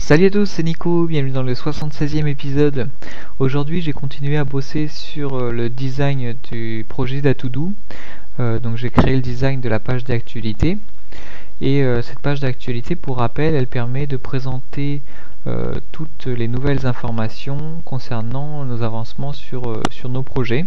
Salut à tous, c'est Nico, bienvenue dans le 76e épisode. Aujourd'hui j'ai continué à bosser sur le design du projet d'Atoudou. Donc j'ai créé le design de la page d'actualité. Et cette page d'actualité, pour rappel, elle permet de présenter toutes les nouvelles informations concernant nos avancements sur nos projets.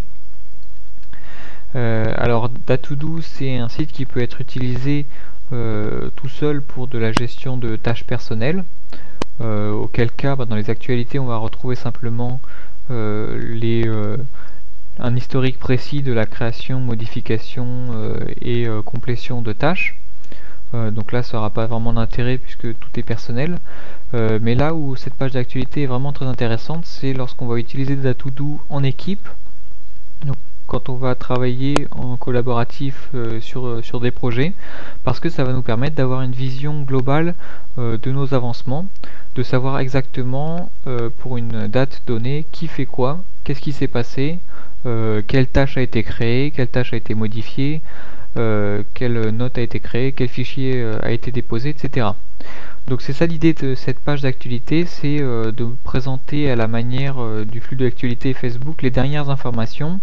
Alors Datoudou, c'est un site qui peut être utilisé tout seul pour de la gestion de tâches personnelles. Auquel cas, dans les actualités, on va retrouver simplement un historique précis de la création, modification et complétion de tâches. Donc là, ça n'aura pas vraiment d'intérêt puisque tout est personnel. Mais là où cette page d'actualité est vraiment très intéressante, c'est lorsqu'on va utiliser Datoudou en équipe. Donc, quand on va travailler en collaboratif sur des projets, parce que ça va nous permettre d'avoir une vision globale de nos avancements, de savoir exactement pour une date donnée qui fait quoi, qu'est-ce qui s'est passé, quelle tâche a été créée, quelle tâche a été modifiée, quelle note a été créée, quel fichier a été déposé, etc. Donc c'est ça l'idée de cette page d'actualité, c'est de présenter à la manière du flux d'actualité Facebook les dernières informations.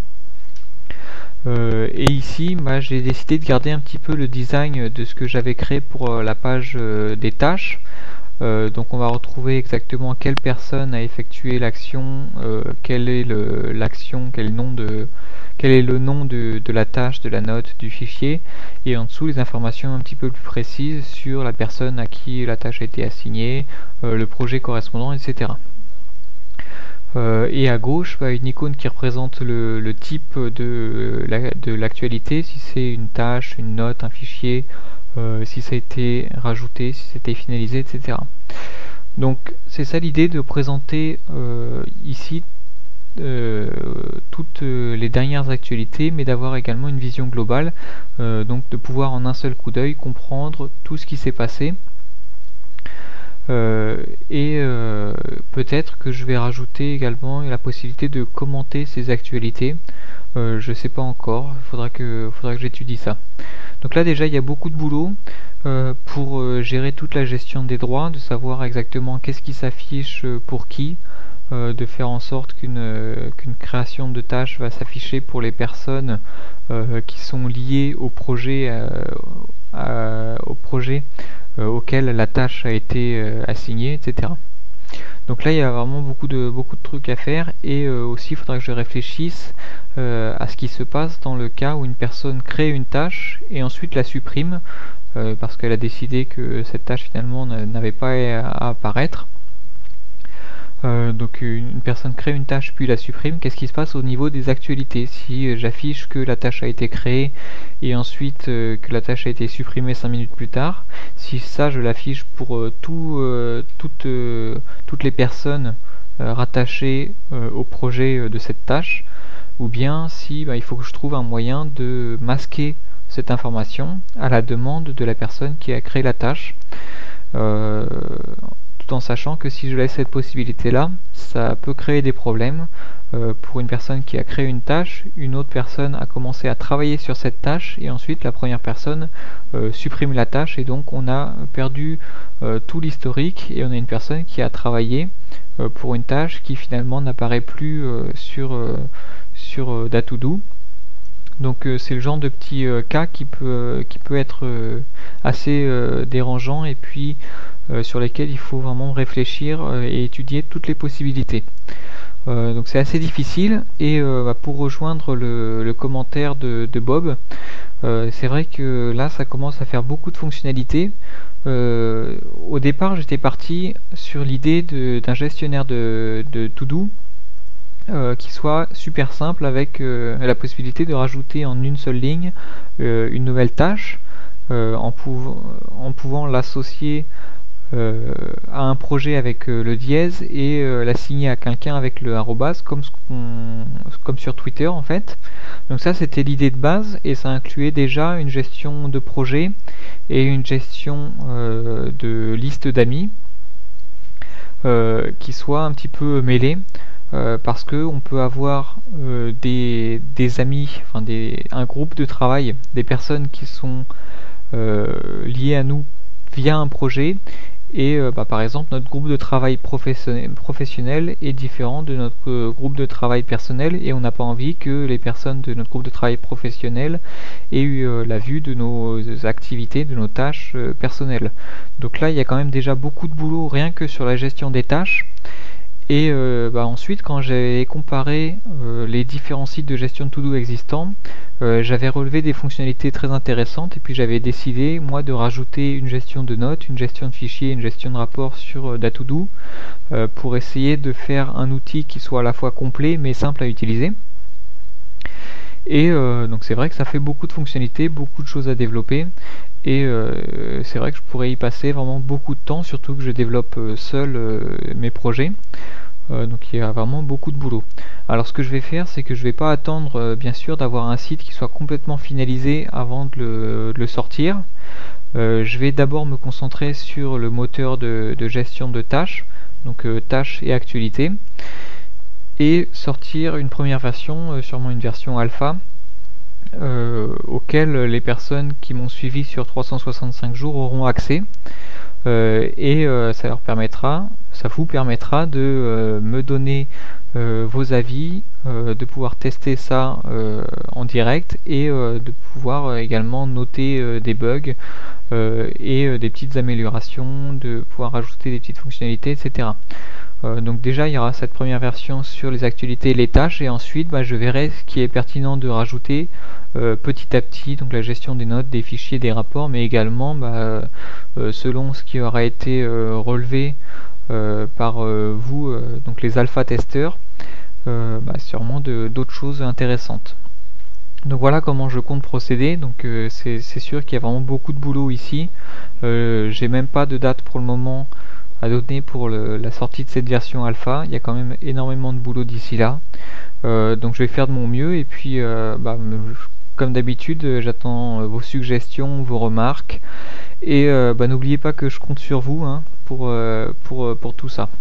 Et ici, j'ai décidé de garder un petit peu le design de ce que j'avais créé pour la page des tâches. Donc on va retrouver exactement quelle personne a effectué l'action, quel est l'action, quel est le nom de la tâche, de la note, du fichier, et en dessous les informations un petit peu plus précises sur la personne à qui la tâche a été assignée, le projet correspondant, etc. Et à gauche, une icône qui représente le type de l'actualité, si c'est une tâche, une note, un fichier, si ça a été rajouté, si c'était finalisé, etc. Donc c'est ça l'idée de présenter ici toutes les dernières actualités, mais d'avoir également une vision globale, donc de pouvoir en un seul coup d'œil comprendre tout ce qui s'est passé. Peut-être que je vais rajouter également la possibilité de commenter ces actualités. Je sais pas encore, faudra que j'étudie ça. Donc là déjà il y a beaucoup de boulot pour gérer toute la gestion des droits, de savoir exactement qu'est-ce qui s'affiche pour qui, de faire en sorte qu'une création de tâche va s'afficher pour les personnes qui sont liées au projet, auquel la tâche a été assignée, etc. Donc là il y a vraiment beaucoup de trucs à faire, et aussi il faudra que je réfléchisse à ce qui se passe dans le cas où une personne crée une tâche et ensuite la supprime parce qu'elle a décidé que cette tâche finalement n'avait pas à apparaître. Donc une personne crée une tâche puis la supprime, qu'est-ce qui se passe au niveau des actualités si j'affiche que la tâche a été créée et ensuite que la tâche a été supprimée 5 minutes plus tard, si ça je l'affiche pour toutes les personnes rattachées au projet de cette tâche, ou bien si il faut que je trouve un moyen de masquer cette information à la demande de la personne qui a créé la tâche, tout en sachant que si je laisse cette possibilité là, ça peut créer des problèmes. Pour une personne qui a créé une tâche, une autre personne a commencé à travailler sur cette tâche et ensuite la première personne supprime la tâche, et donc on a perdu tout l'historique et on a une personne qui a travaillé pour une tâche qui finalement n'apparaît plus sur Datoudou. Donc c'est le genre de petit cas qui peut être assez dérangeant, et puis sur lesquels il faut vraiment réfléchir et étudier toutes les possibilités. Donc c'est assez difficile, et pour rejoindre le commentaire de Bob, c'est vrai que là ça commence à faire beaucoup de fonctionnalités. Au départ j'étais parti sur l'idée d'un gestionnaire de to-do qui soit super simple, avec la possibilité de rajouter en une seule ligne une nouvelle tâche, en pouvant l'associer à un projet avec le dièse et l'assigner à quelqu'un avec le arrobas, comme sur Twitter en fait. Donc ça c'était l'idée de base, et ça incluait déjà une gestion de projet et une gestion de liste d'amis qui soit un petit peu mêlée. Parce que on peut avoir des amis, un groupe de travail, des personnes qui sont liées à nous via un projet, Et par exemple, notre groupe de travail professionnel est différent de notre groupe de travail personnel, et on n'a pas envie que les personnes de notre groupe de travail professionnel aient eu la vue de nos activités, de nos tâches personnelles. Donc là, il y a quand même déjà beaucoup de boulot rien que sur la gestion des tâches. Et ensuite, quand j'ai comparé les différents sites de gestion de to-do existants, j'avais relevé des fonctionnalités très intéressantes, et puis j'avais décidé, moi, de rajouter une gestion de notes, une gestion de fichiers, une gestion de rapports sur Datodo, pour essayer de faire un outil qui soit à la fois complet mais simple à utiliser. Et donc c'est vrai que ça fait beaucoup de fonctionnalités, beaucoup de choses à développer, et c'est vrai que je pourrais y passer vraiment beaucoup de temps, surtout que je développe seul mes projets. Donc il y a vraiment beaucoup de boulot. Alors ce que je vais faire, c'est que je vais pas attendre bien sûr d'avoir un site qui soit complètement finalisé avant de le sortir. Je vais d'abord me concentrer sur le moteur de gestion de tâches, donc tâches et actualités, et sortir une première version, sûrement une version alpha, auquel les personnes qui m'ont suivi sur 365 jours auront accès. Et ça vous permettra de me donner vos avis, de pouvoir tester ça en direct, et de pouvoir également noter des bugs et des petites améliorations, de pouvoir rajouter des petites fonctionnalités, etc. Donc déjà il y aura cette première version sur les actualités et les tâches, et ensuite je verrai ce qui est pertinent de rajouter petit à petit, donc la gestion des notes, des fichiers, des rapports, mais également selon ce qui aura été relevé par vous, donc les alpha testeurs, sûrement d'autres choses intéressantes. Donc voilà comment je compte procéder. Donc c'est sûr qu'il y a vraiment beaucoup de boulot ici. J'ai même pas de date pour le moment à donner pour la sortie de cette version alpha. Il y a quand même énormément de boulot d'ici là. Donc je vais faire de mon mieux, et puis comme d'habitude, j'attends vos suggestions, vos remarques, et n'oubliez pas que je compte sur vous pour tout ça.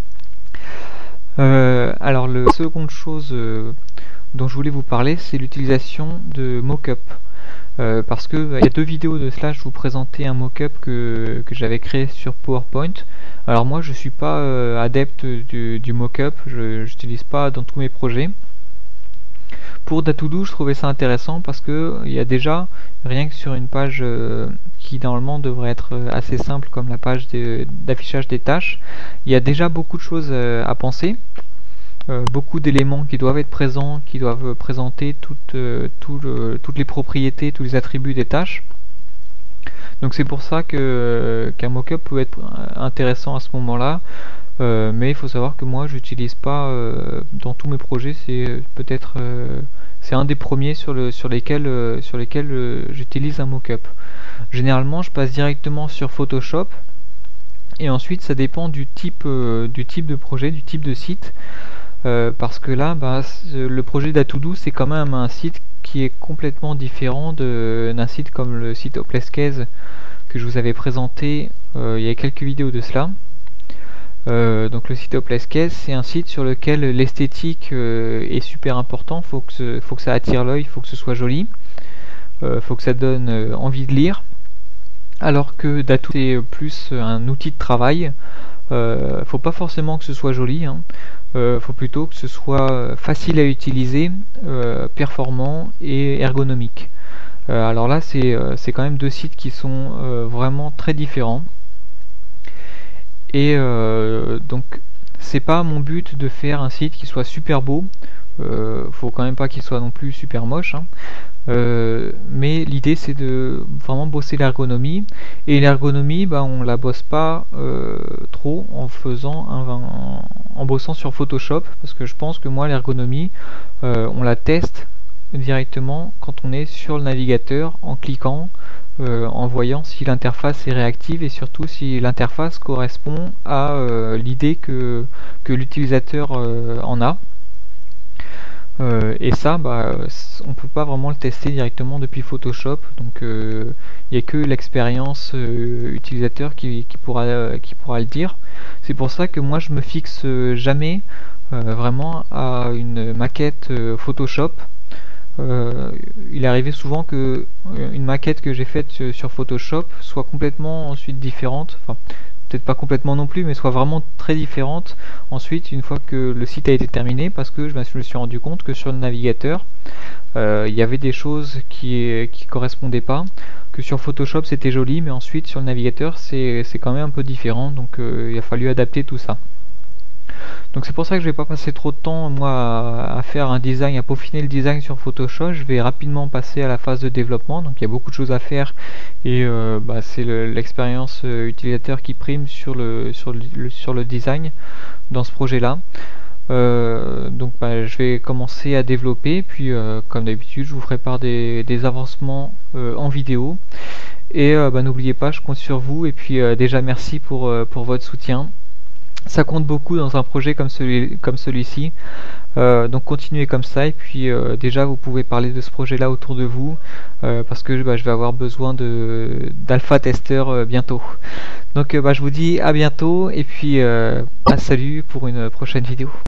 Alors la seconde chose dont je voulais vous parler, c'est l'utilisation de mockup. Parce que il y a 2 vidéos de cela, je vous présentais un mockup que j'avais créé sur PowerPoint. Alors moi je suis pas adepte du mockup, je n'utilise pas dans tous mes projets. Pour Datodo, je trouvais ça intéressant parce que il y a déjà, rien que sur une page qui normalement devrait être assez simple comme la page d'affichage des tâches, il y a déjà beaucoup de choses à penser, beaucoup d'éléments qui doivent être présents, qui doivent présenter toutes les propriétés, tous les attributs des tâches. Donc c'est pour ça qu'un mockup peut être intéressant à ce moment-là. Mais il faut savoir que moi j'utilise pas dans tous mes projets, c'est peut-être c'est un des premiers sur lesquels j'utilise un mockup. Généralement je passe directement sur Photoshop, et ensuite ça dépend du type de projet, du type de site, parce que là le projet Datodo, c'est quand même un site qui est complètement différent d'un site comme le site Hopeless-Case que je vous avais présenté il y a quelques vidéos de cela. Donc le site Hopeless-Case, c'est un site sur lequel l'esthétique est super important. Faut que ça attire l'œil, faut que ce soit joli, faut que ça donne envie de lire. Alors que Datodo, c'est plus un outil de travail. Faut pas forcément que ce soit joli, hein. Faut plutôt que ce soit facile à utiliser, performant et ergonomique. Alors là c'est quand même 2 sites qui sont vraiment très différents. Et donc c'est pas mon but de faire un site qui soit super beau, faut quand même pas qu'il soit non plus super moche, hein. Mais l'idée c'est de vraiment bosser l'ergonomie, et l'ergonomie on la bosse pas trop en bossant sur Photoshop, parce que je pense que moi l'ergonomie on la teste directement quand on est sur le navigateur, en cliquant, en voyant si l'interface est réactive, et surtout si l'interface correspond à l'idée que l'utilisateur en a. Et ça, on peut pas vraiment le tester directement depuis Photoshop, donc il n'y a que l'expérience utilisateur qui pourra le dire. C'est pour ça que moi je me fixe jamais vraiment à une maquette Photoshop. Il est arrivé souvent que une maquette que j'ai faite sur Photoshop soit complètement ensuite différente, enfin peut-être pas complètement non plus, mais soient vraiment très différentes ensuite une fois que le site a été terminé, parce que je me suis rendu compte que sur le navigateur il y avait des choses qui correspondaient pas, que sur Photoshop c'était joli, mais ensuite sur le navigateur c'est quand même un peu différent, donc il a fallu adapter tout ça. Donc c'est pour ça que je vais pas passer trop de temps moi à faire un design, à peaufiner le design sur Photoshop. Je vais rapidement passer à la phase de développement, donc il y a beaucoup de choses à faire et c'est l'expérience utilisateur qui prime sur le design dans ce projet là. Donc je vais commencer à développer, puis comme d'habitude je vous ferai part des avancements en vidéo. Et n'oubliez pas, je compte sur vous, et puis déjà merci pour votre soutien. Ça compte beaucoup dans un projet comme celui-ci. Donc continuez comme ça, et puis déjà vous pouvez parler de ce projet là autour de vous, parce que je vais avoir besoin d'alpha testeurs bientôt. Donc je vous dis à bientôt, et puis salut pour une prochaine vidéo.